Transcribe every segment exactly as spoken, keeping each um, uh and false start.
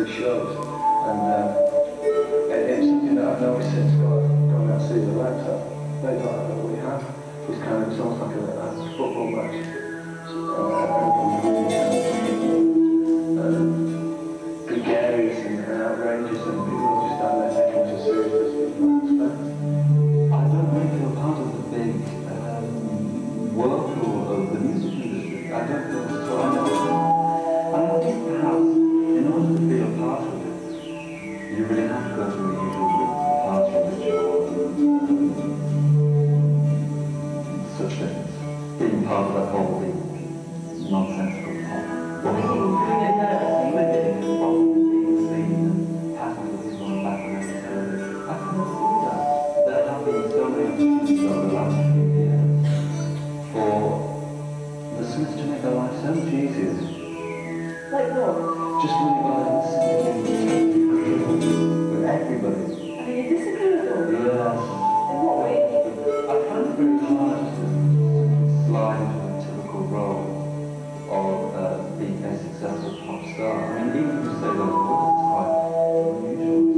do shows. And uh, it, it's something that I've noticed since going, going out to see the lights up. They don't have what we have. It's kind of, it's almost like a, a football match. Uh, uh, gregarious and, and outrageous, and people just stand there taking us as serious as people expect. I don't really feel part of the big um, whirlpool of the music industry. I don't feel so. I know. And I think perhaps in order to feel a part of it, you really have to go through the usual party ritual and um, such things. Being part of that whole thing, nonsensical pop. Well, getting nervous and living and often being seen and passing with people on the back of necessarily. I can never do that. There have been so many opportunities over the last few years for the Smiths to make their life so much easier. Like what? Just really by listening with everybody. I mean, you disagree with them? Yes. In what way? I find it very hard to slide into a typical role of uh, being a successful pop star. I mean, even if you say those words, it's quite unusual.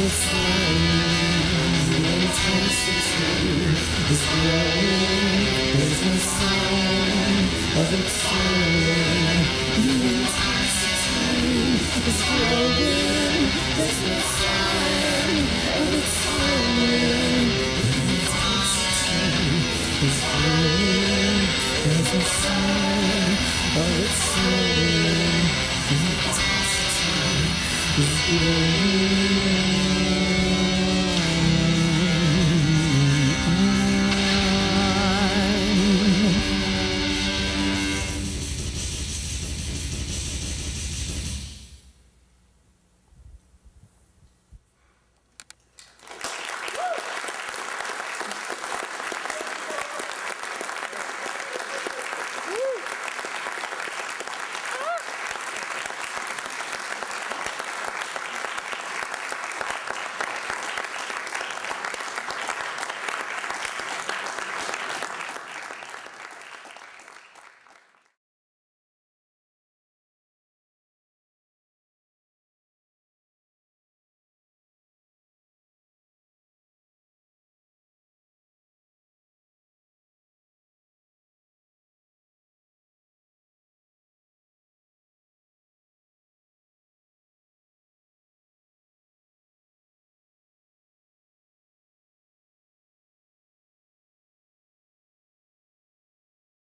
it's flowing, the intensity is growing. There's no sign of it slowing. The intensity is growing. There's no sign of it slowing. The intensity is growing. There's no sign of it slowing. The intensity is growing.